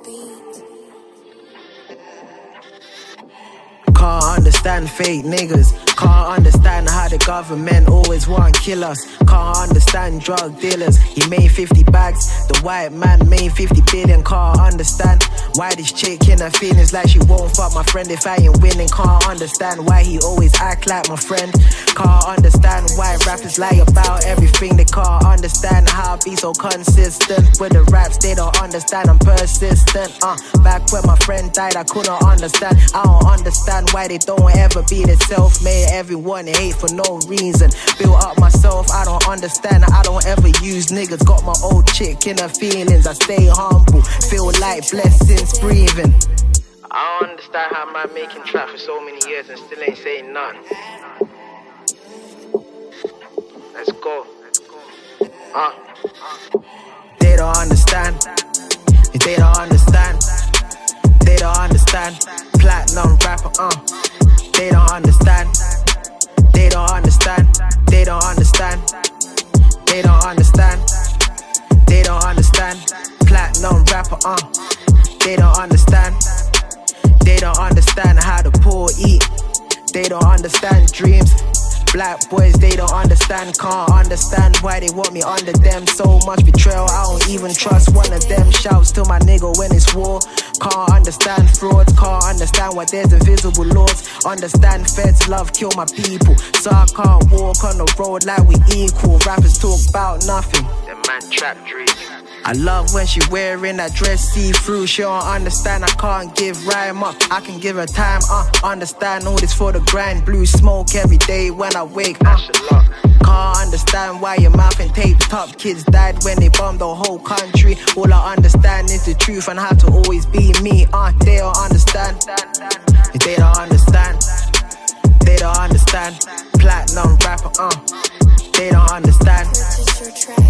Can't understand fake niggas. Can't understand how the government always want to kill us. Can't understand drug dealers. He made 50 bags, the white man made 50 billion. Can't understand why this chick in her feelings like she won't fuck my friend if I ain't winning. Can't understand why he always act like my friend. Can't understand why rappers lie about everything. They can't understand how I be so consistent with the raps. They don't understand I'm persistent. Back when my friend died I couldn't understand. I don't understand why they don't ever be the self-made. Everyone hate for no reason. Built up myself, I don't understand. I don't ever use niggas. Got my old chick in her feelings. I stay humble, feel like blessings breathing. I don't understand how man making trap for so many years and still ain't saying none. Let's go. They don't understand. They don't understand. They don't understand. Platinum rapper, They don't understand. They don't understand. They don't understand. They don't understand. They don't understand. Platinum rapper, They don't understand. They don't understand how the poor eat. They don't understand dreams. Black boys, they don't understand. Can't understand why they want me under them. So much betrayal, I don't even trust one of them. Shouts to my nigga when it's war. Can't understand frauds. Can't understand why there's invisible laws. Understand feds love kill my people. So I can't walk on the road like we equal. Rappers talk about nothing. The man trap dream. I love when she wearing that dress see-through. She don't understand, I can't give rhyme up. I can give her time, understand all this for the grind. Blue smoke every day when I wake, Can't understand why your mouth ain't taped up. Kids died when they bombed the whole country. All I understand is the truth and how to always be me, They don't understand. They don't understand. They don't understand. Platinum rapper, They don't understand.